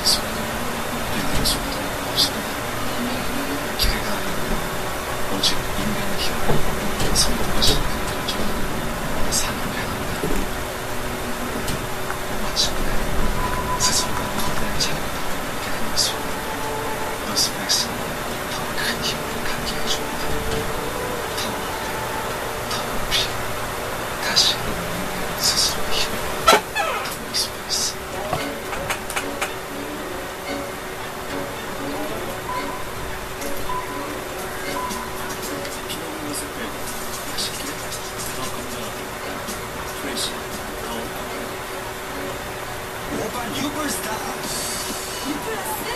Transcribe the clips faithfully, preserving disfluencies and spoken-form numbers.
진소리도 빌딩 소리도 없습니다. 기회가 아니고 오직 인간의 힘으로 성공과 실패를 결정하는 산업의 합니다. 마침내 스스로가 거대한 자유를 얻게 된 모습, 노스백스는 더 큰 힘을 갖게 해줍니다. 더 오래, 더 높이, 다시 인간 스스로의 힘으로 노스백스. 오빤 유플스타. 유플러스?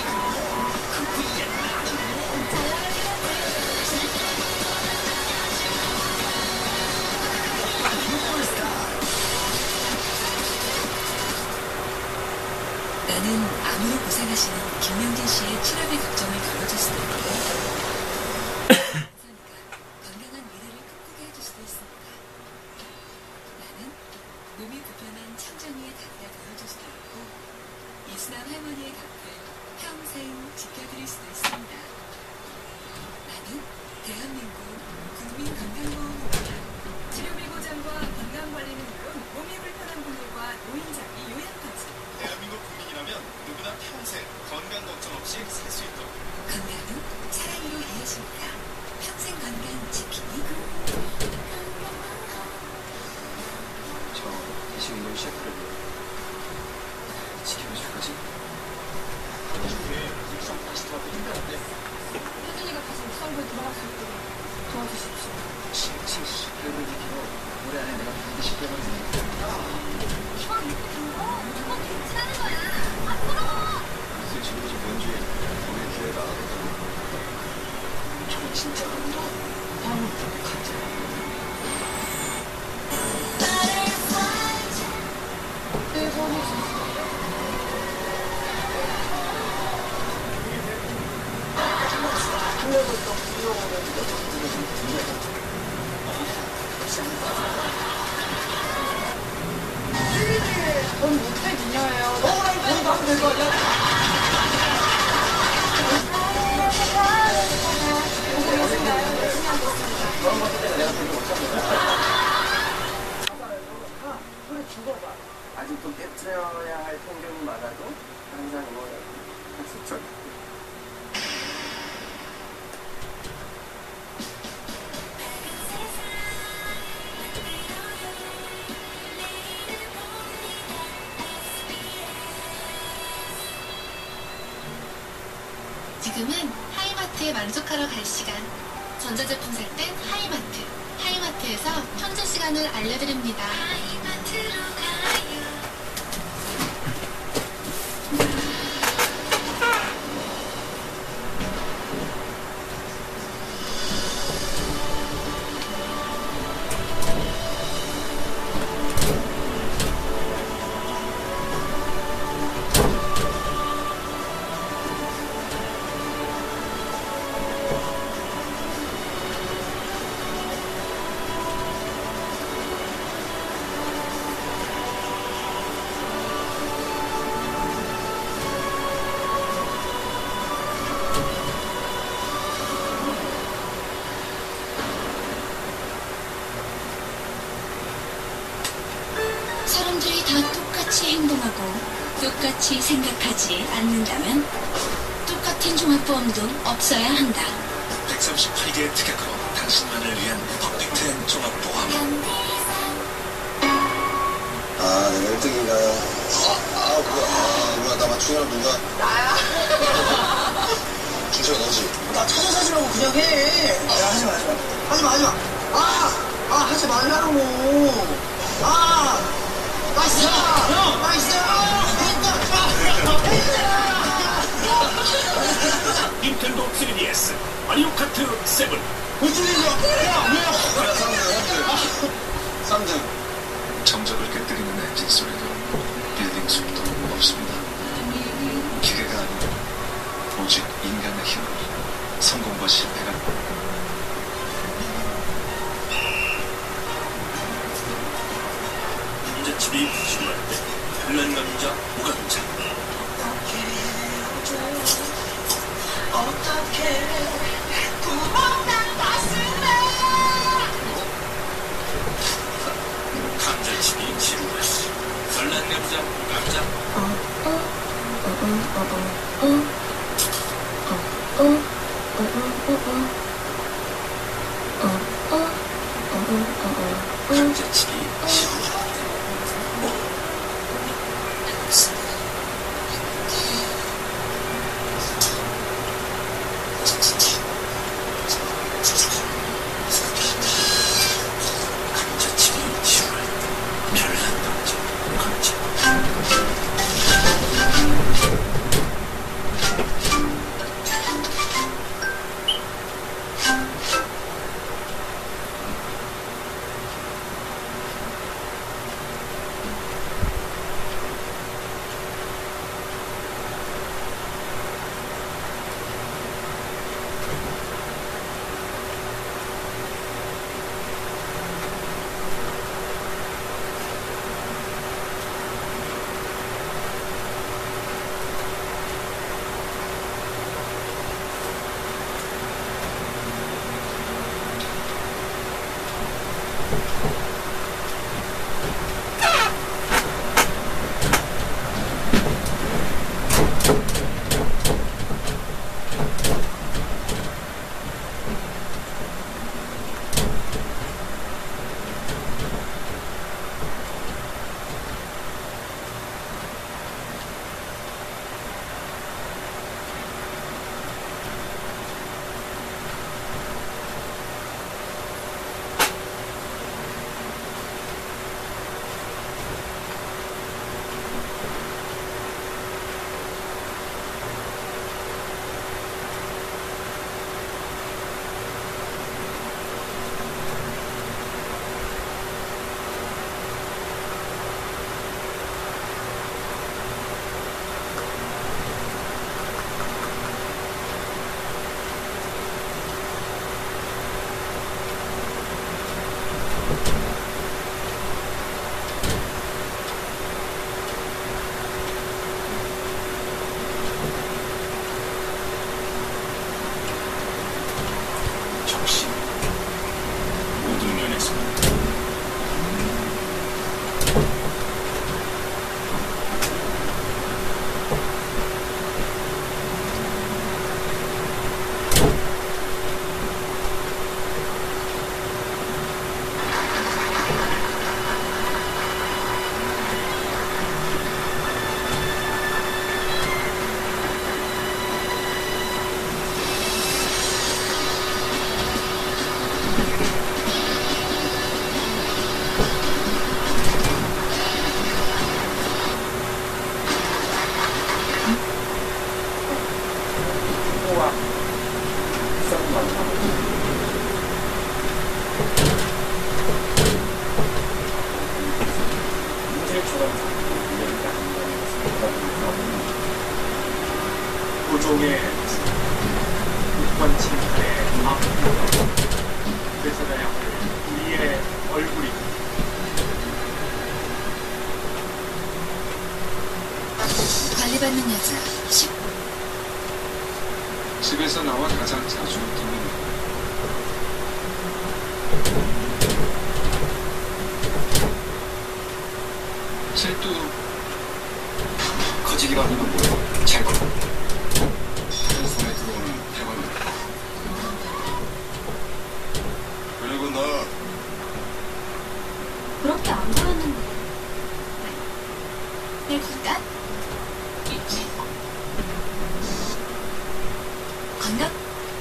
나는 암으로 고생하시는 김명진 씨의 치료비 걱정을 덜어줄 수도 있고 건강한 미래를 꿈꾸게 해줄 수도 있습니다. 나는 몸이 불편한 청정이의 다리가 되어줄 수도 있고 이수남 할머니의 곁을 평생 지켜드릴 수도 있습니다. 나는 대한민국 국민건강보험입니다. 치료비 보장과 건강관리는 물론 몸이 불편한 분들과 노인장애 요양까지 대한민국 국민이라면 누구나 평생 건강 걱정 없이 살 수 있도록 건강은 사랑으로 이어집니다. 평생 건강 지키기. 저 다시 운동 시작하려고 지켜줄 거지? 육상 다시 돌아가기 힘들었대. 혜준이가 다시 육상부에 들어갈 수 있도록 도와주십시오. 칠십 개월을 지키고 올해 안에 내가 반드시 빼버릴 테니까. 이번 무조건 괜찮은 거야. 앞으로. 글쎄 지금 좀 연주에 우리 기회가 저거 진짜 아니라 방울 가짜. 넌 못해 미녀예요. 너랑 돈 가면 될 거 아니야? 아직도 깨트려야 할 통경이 많아도 항상 뭐 숙적. 지금은 하이마트에 만족하러 갈 시간. 전자제품 살 땐 하이마트. 하이마트에서 현재 시간을 알려드립니다. 하이마트로 가요. 사람들이 다 똑같이 행동하고 똑같이 생각하지 않는다면 똑같은 종합보험도 없어야 한다. 백삼십팔 개의 특약으로 당신만을 위한 퍼펙트한 종합보험. 아, 내가 일 등인가. 아, 아, 뭐야. 아, 뭐야. 나 맞추느라 누가. 나야. 준서가 너지. 나 찾아 사주라고 그냥 해. 야, 하지 마, 하지 마. 하지 마, 하지 마. 아! 아, 하지 말라고. 아! 나이스! 형! 나이스! 닌텐도 쓰리디에스 마리오 카트 칠 무슨 일이야? 야, 뭐야? 삼 등. 정적을 깨뜨리는 엔진 소리도 빌딩 소리도 없습니다. 기회가 아니고 오직 인간의 힘으로 성공과 실패가 문제집이 부실할 때 불난 감자, 오감자 가자. 감자치기 시원하다. 감자치기 시원하다. 별난 남자 감자. 정신 모든 면에서 고종의 국권 침탈의 앞으로 그 찾아야 우리의 얼굴이 관리받는 여자 십 집에서 나와 가장 자주 듣는 말. 셋도 거지기로 하면 뭐야? 잘 걸어. 한 손에 들어오는 대박이. 그리고 너 그렇게 안 보였는데. 내 잠깐 건강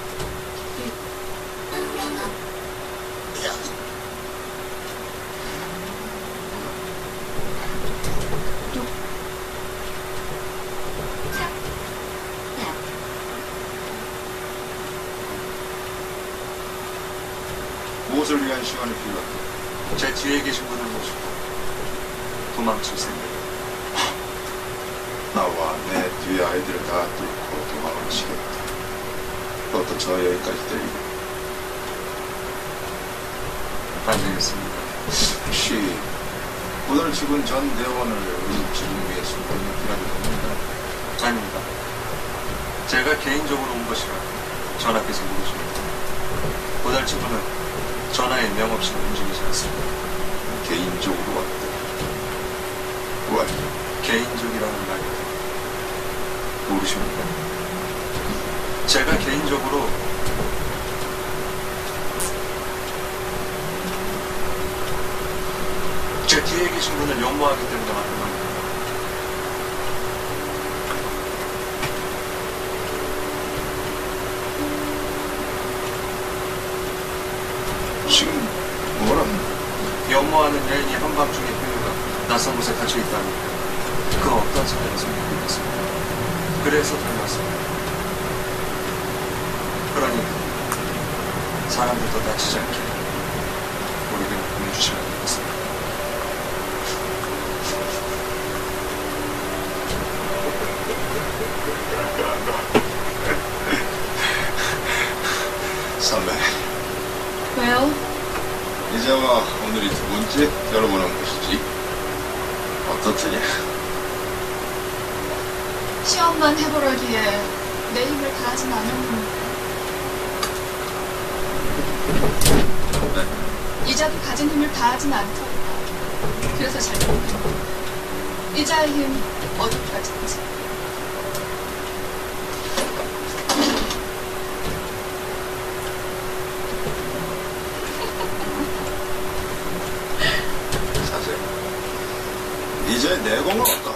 무엇을 위한 시간이 필요하다. 제 뒤에 계신 분을 모시고 도망칠 생각. 나와 내 뒤에 아이들을 다 뚫고 도망을 치겠다. 그것도 저 여기까지 데리고. 안 되겠습니다. 혹시 오늘 죽은 전 대원을 지금 위해 숨겨놓기라도 합니다. 아닙니다. 제가 개인적으로 온 것이라 전하께서 모르십니다. 고달치부는 전하의 명 없이는 움직이지 않습니다. 개인적으로 왔다. 왜? 개인적이라는 말 모르십니까? 제가 개인적으로 제 뒤에 계신 분을 연모하기 때문에 하는 말입니다. 지금 뭐라는 연모하는 여인이 한밤중에 그녀가 낯선 곳에 갇혀 있다니 그 어떤 사연을 생각해봤습니다. 그래서 닮았습니다. 그러니 사람들도 다치지 않게 우리 그냥 보내주시면 되겠습니다. 선배, 왜요? 이제와 오늘이 두 번째 열어보는 것이지. 어떻더냐? 시험만 해보라기에 내 힘을 다하진 않았는데 네. 이자도 가진 힘을 다하진 않더라. 그래서 잘 모르겠네. 이자의 힘 어디까지인지. 사실 이제 내공은 어떤